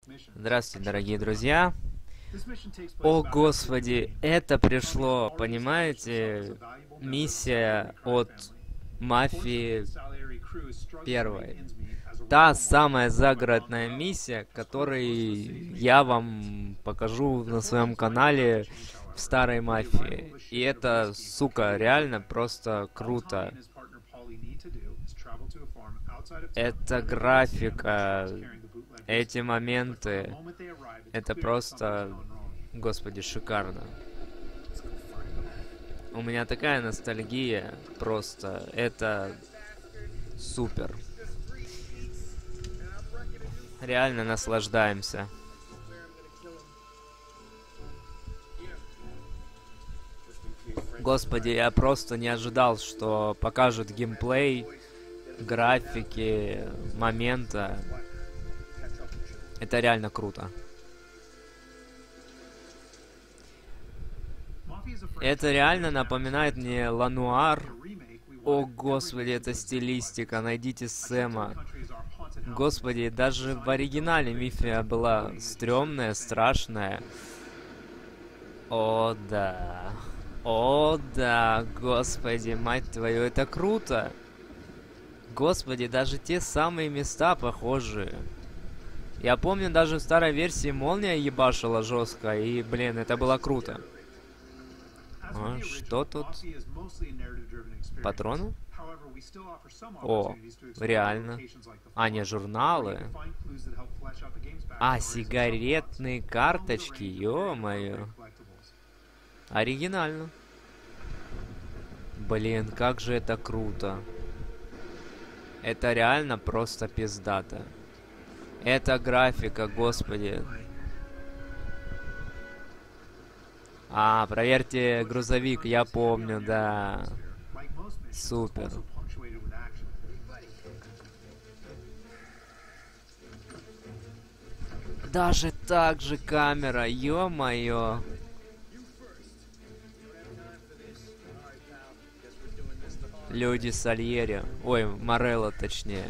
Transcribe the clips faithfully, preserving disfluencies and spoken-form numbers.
Здравствуйте, дорогие друзья. О, Господи, это пришло, понимаете, миссия от Мафии первой. Та самая загородная миссия, которую я вам покажу на своем канале в старой Мафии. И это, сука, реально просто круто. Это графика, эти моменты, это просто, господи, шикарно. У меня такая ностальгия, просто, это супер. Реально наслаждаемся. Господи, я просто не ожидал, что покажут геймплей, графики, момента. Это реально круто. Это реально напоминает мне Лануар. О, господи, это стилистика. Найдите Сэма. Господи, даже в оригинале Мифия была стрёмная, страшная. О, да. О, да, господи, мать твою, это круто. Господи, даже те самые места похожие. Я помню, даже в старой версии молния ебашила жестко, и, блин, это было круто. А, что тут? Патроны? О, реально. А, не, журналы. А, сигаретные карточки, ё-моё. Оригинально. Блин, как же это круто. Это реально просто пиздато. Это графика, господи. А, проверьте грузовик, я помню, да. Супер. Даже так же камера, ё-моё. Люди Сальери. Ой, Морелло, точнее.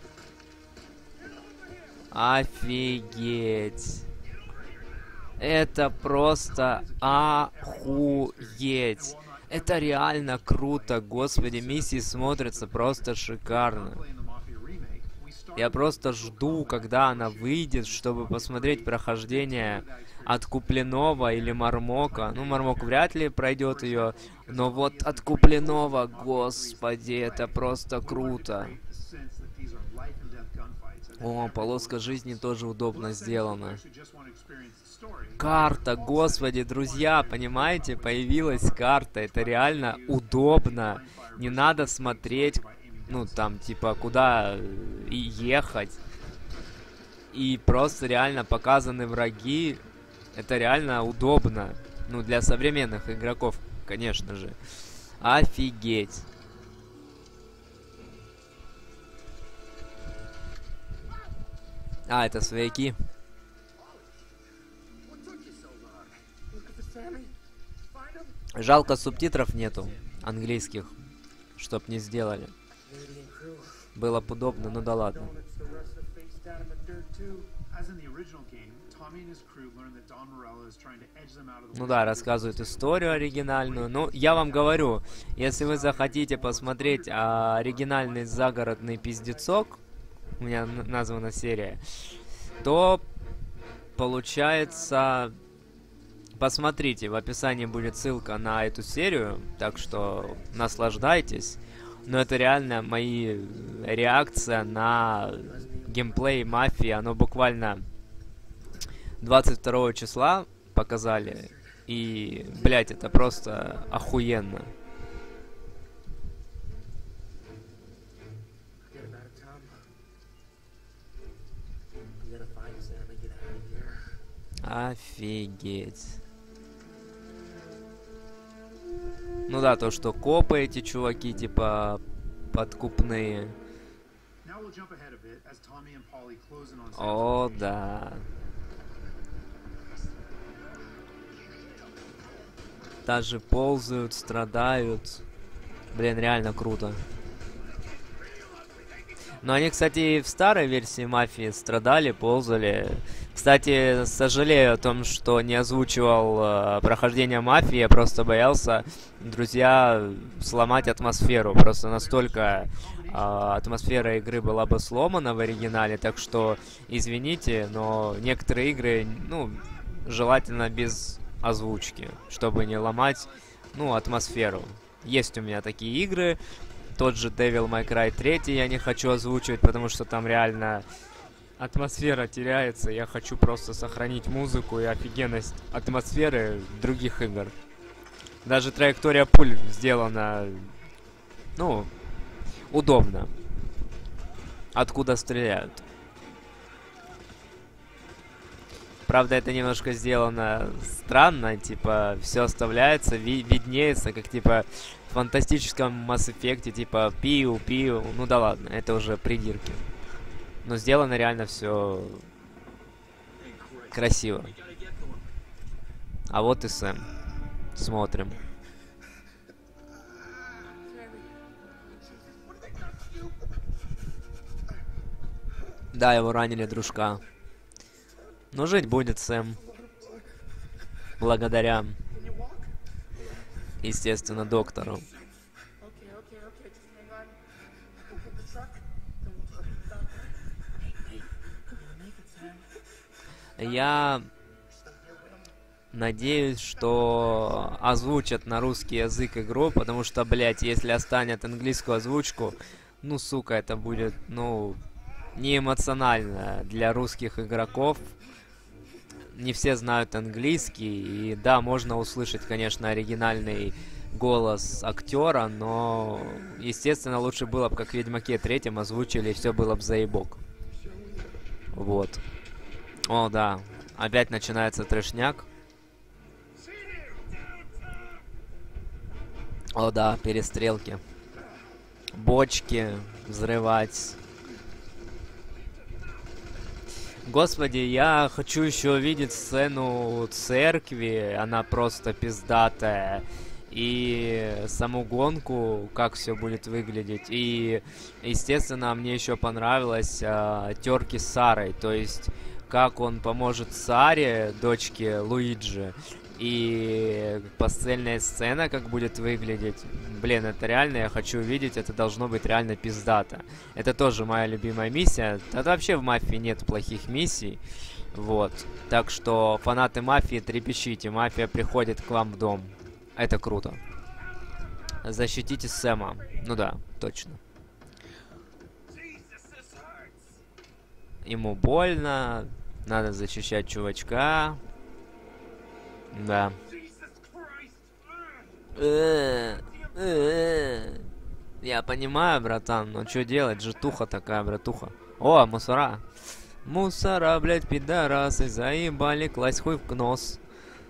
Офигеть. Это просто охуеть. Это реально круто, господи, миссии смотрятся просто шикарно. Я просто жду, когда она выйдет, чтобы посмотреть прохождение Откупленного или Мармока. Ну, Мармок вряд ли пройдет ее, но вот Откупленного, господи, это просто круто. О, полоска жизни тоже удобно сделана. Карта, господи, друзья, понимаете, появилась карта, это реально удобно. Не надо смотреть, ну, там, типа, куда и ехать. И просто реально показаны враги. Это реально удобно. Ну, для современных игроков, конечно же. Офигеть. А, это свояки. Жалко, субтитров нету английских, чтоб не сделали. Было бы удобно, ну да ладно. Ну да, рассказывают историю оригинальную. Ну, я вам говорю, если вы захотите посмотреть а, оригинальный загородный пиздецок, у меня названа серия, то получается... Посмотрите, в описании будет ссылка на эту серию, так что наслаждайтесь. Но это реально мои реакция на геймплей Мафии. Оно буквально двадцать второго числа показали. И, блять, это просто охуенно. Офигеть. Ну да, то, что копы эти чуваки, типа, подкупные. О, да. Даже ползают, страдают. Блин, реально круто. Но они, кстати, и в старой версии Мафии страдали, ползали. Кстати, сожалею о том, что не озвучивал э, прохождение Мафии, я просто боялся, друзья, сломать атмосферу. Просто настолько э, атмосфера игры была бы сломана в оригинале, так что извините, но некоторые игры, ну, желательно без озвучки, чтобы не ломать, ну, атмосферу. Есть у меня такие игры. Тот же Devil May Cry три я не хочу озвучивать, потому что там реально атмосфера теряется. Я хочу просто сохранить музыку и офигенность атмосферы других игр. Даже траектория пуль сделана, ну, удобно. Откуда стреляют. Правда, это немножко сделано странно, типа, все оставляется, ви виднеется, как, типа, в фантастическом Mass Effect, типа, пиу-пиу, ну да ладно, это уже придирки. Но сделано реально все красиво. А вот и Сэм. Смотрим. Да, его ранили, дружка. Но жить будет Сэм. Благодаря, естественно, доктору. Я надеюсь, что озвучат на русский язык игру, потому что, блять, если останет английскую озвучку, ну, сука, это будет, ну, не эмоционально для русских игроков. Не все знают английский, и да, можно услышать, конечно, оригинальный голос актера, но, естественно, лучше было бы, как в Ведьмаке третьем озвучили, и все было бы заебок. Вот. О, да. Опять начинается трешняк. О, да, перестрелки. Бочки взрывать. Господи, я хочу еще увидеть сцену церкви. Она просто пиздатая. И саму гонку, как все будет выглядеть. И, естественно, мне еще понравилось э, терки с Сарой. То есть, как он поможет Саре, дочке Луиджи. И постельная сцена, как будет выглядеть. Блин, это реально, я хочу увидеть, это должно быть реально пиздато. Это тоже моя любимая миссия. Да вообще в Мафии нет плохих миссий. Вот. Так что, фанаты Мафии, трепещите. Мафия приходит к вам в дом. Это круто. Защитите Сэма. Ну да, точно. Ему больно. Надо защищать чувачка. Да. Я понимаю, братан, но что делать? Житуха такая, братуха. О, мусора. Мусора, блядь, пидорасы, заебали, класть хуй в нос.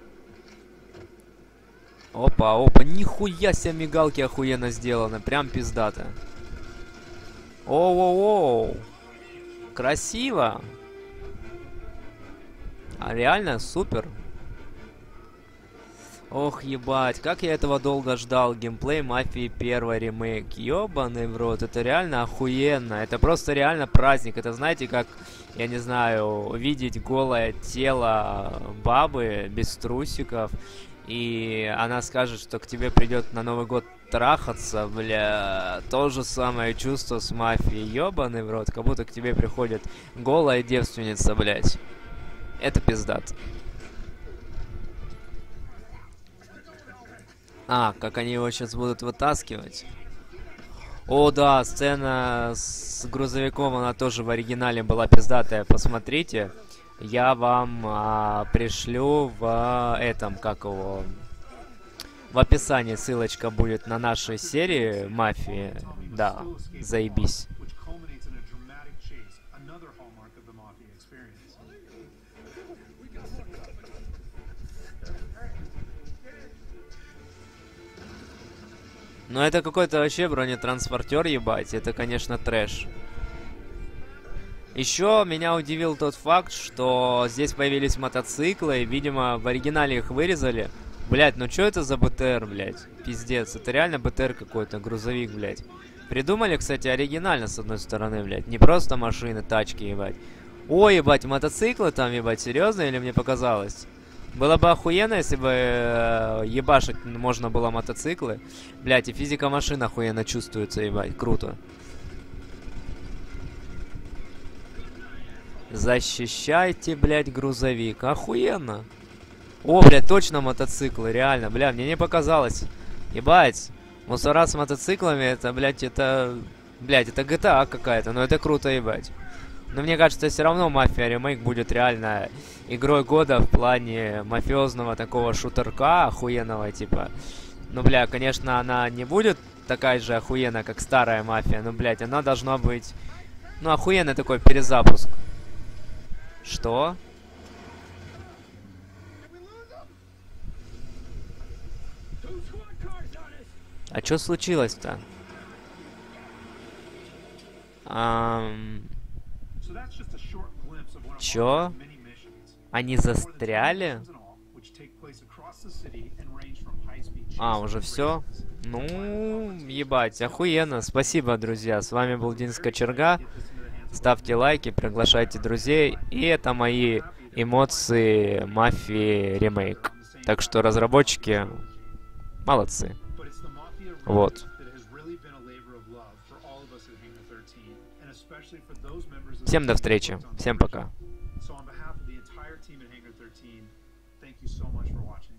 Опа, опа, нихуя себе мигалки охуенно сделаны, прям пиздато. Оу-оу-оу. Красиво. А реально супер. Ох, ебать, как я этого долго ждал. Геймплей Мафии первый ремейк. Ёбаный в рот, это реально охуенно. Это просто реально праздник. Это, знаете, как, я не знаю, видеть голое тело бабы без трусиков. И она скажет, что к тебе придет на Новый год трахаться, бля. То же самое чувство с Мафией. Ёбаный в рот, как будто к тебе приходит голая девственница, блядь. Это пиздат. А, как они его сейчас будут вытаскивать. О, да, сцена с грузовиком, она тоже в оригинале была пиздатая. Посмотрите. Я вам а, пришлю в а, этом, как его... В описании ссылочка будет на нашей серии Мафии. Да, заебись. Ну это какой-то вообще бронетранспортер, ебать. Это, конечно, трэш. Еще меня удивил тот факт, что здесь появились мотоциклы. И, видимо, в оригинале их вырезали. Блять, ну что это за БТР, блять? Пиздец, это реально БТР какой-то, грузовик, блять. Придумали, кстати, оригинально, с одной стороны, блядь. Не просто машины, тачки, ебать. Ой, ебать, мотоциклы там, ебать, серьезно или мне показалось? Было бы охуенно, если бы э, ебашить можно было мотоциклы. Блядь, и физика машин охуенно чувствуется, ебать, круто. Защищайте, блядь, грузовик. Охуенно. О, блядь, точно мотоциклы, реально. Бля, мне не показалось. Ебать. Мусора с мотоциклами, это, блядь, это... Блядь, это джи ти эй какая-то, но это круто, ебать. Но мне кажется, все равно Мафия ремейк будет реально игрой года в плане мафиозного такого шутерка охуенного, типа. Ну, бля, конечно, она не будет такая же охуенная, как старая Мафия, но, блядь, она должна быть... Ну, охуенный такой перезапуск. Что? А чё случилось-то? Ам... Чё? Они застряли? А, уже все? Ну, ебать, охуенно. Спасибо, друзья. С вами был Дин Скачерга. Ставьте лайки, приглашайте друзей. И это мои эмоции Мафии ремейк. Так что разработчики молодцы. Вот. Всем до встречи. Всем пока. So on behalf of the entire team at Hangar thirteen, thank you so much for watching.